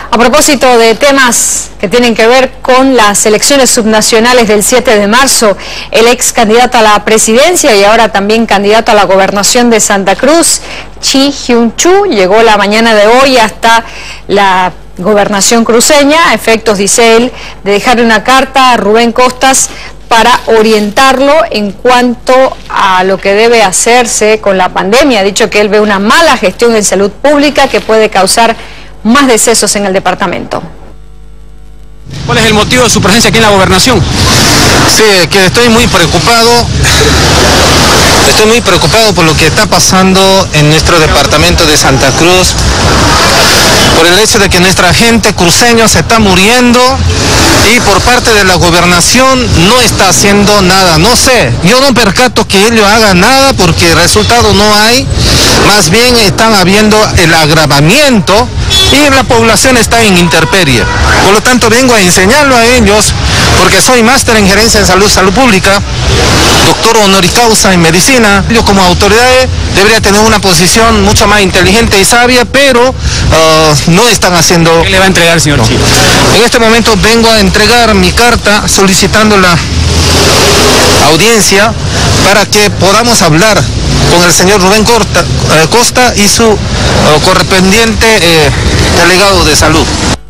A propósito de temas que tienen que ver con las elecciones subnacionales del 7 de marzo, el ex candidato a la presidencia y ahora también candidato a la gobernación de Santa Cruz, Chi Hyun-chu, llegó la mañana de hoy hasta la gobernación cruceña, a efectos, dice él, de dejar una carta a Rubén Costas para orientarlo en cuanto a lo que debe hacerse con la pandemia. Ha dicho que él ve una mala gestión en salud pública que puede causar más decesos en el departamento. ¿Cuál es el motivo de su presencia aquí en la gobernación? Sí, que estoy muy preocupado por lo que está pasando en nuestro departamento de Santa Cruz, por el hecho de que nuestra gente cruceña se está muriendo y por parte de la gobernación no está haciendo nada. No sé, yo no percato que ellos hagan nada porque resultado no hay, más bien están habiendo el agravamiento y la población está en intemperie. Por lo tanto vengo a enseñarlo a ellos, porque soy máster en gerencia en salud pública, doctor honoris causa en medicina. Yo como autoridad debería tener una posición mucho más inteligente y sabia, pero no están haciendo. ¿Qué le va a entregar, señor Chi? En este momento vengo a entregar mi carta solicitando la audiencia para que podamos hablar con el señor Rubén Costa y su correspondiente delegado de salud.